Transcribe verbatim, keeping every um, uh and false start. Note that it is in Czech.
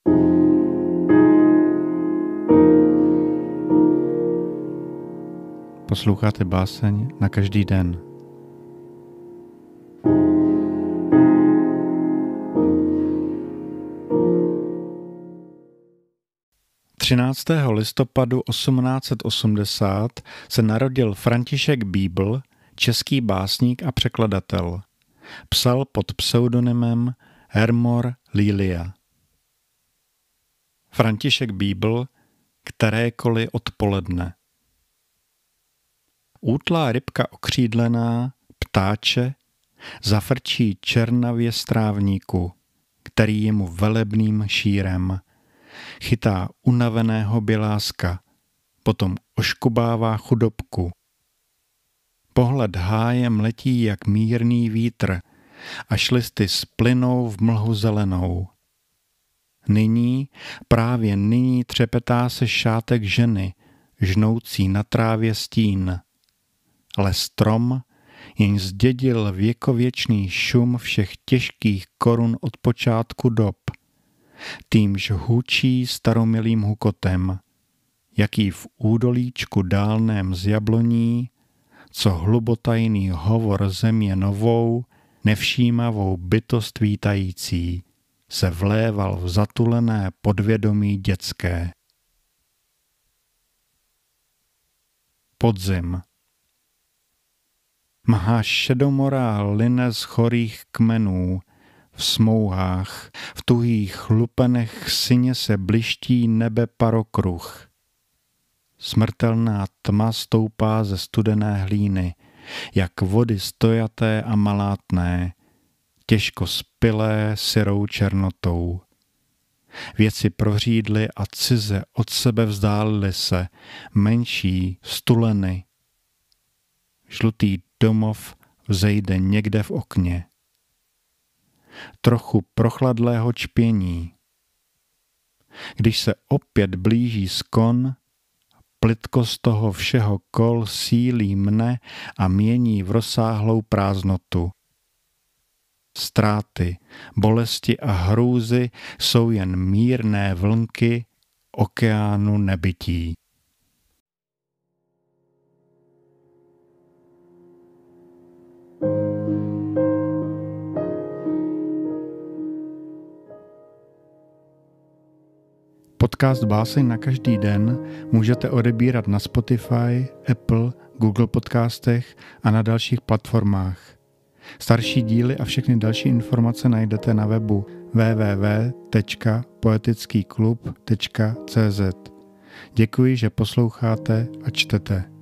Posloucháte báseň na každý den. třináctého listopadu osmnáct set osmdesát se narodil František Bíbl, český básník a překladatel. Psal pod pseudonymem Hermor Lilia. František Bíbl, kterékoliv odpoledne. Útlá rybka okřídlená, ptáče, zafrčí černavě strávníku, který je mu velebným šírem. Chytá unaveného běláska, potom oškubává chudobku. Pohled hájem letí jak mírný vítr, až listy splynou v mlhu zelenou. Nyní, právě nyní třepetá se šátek ženy, žnoucí na trávě stín. Ale strom, jenž zdědil věkověčný šum všech těžkých korun od počátku dob, týmž hučí staromilým hukotem, jaký v údolíčku dálném z jabloní, co hlubotajný hovor země novou, nevšímavou bytost vítající, se vléval v zatulené podvědomí dětské. Podzim. Mhá šedomorá line z chorých kmenů, v smouhách, v tuhých lupenech syně se bliští nebe parokruh. Smrtelná tma stoupá ze studené hlíny, jak vody stojaté a malátné, těžko spilé syrou černotou. Věci prořídly a cize od sebe vzdálily se, menší, stuleny. Žlutý domov vzejde někde v okně. Trochu prochladlého čpění. Když se opět blíží skon, plytko z toho všeho kol sílí mne a mění v rozsáhlou prázdnotu. Ztráty, bolesti a hrůzy jsou jen mírné vlnky okeánu nebytí. Podcast Báseň na každý den můžete odebírat na Spotify, Apple, Google podcastech a na dalších platformách. Starší díly a všechny další informace najdete na webu w w w tečka poetický klub tečka c z. Děkuji, že posloucháte a čtete.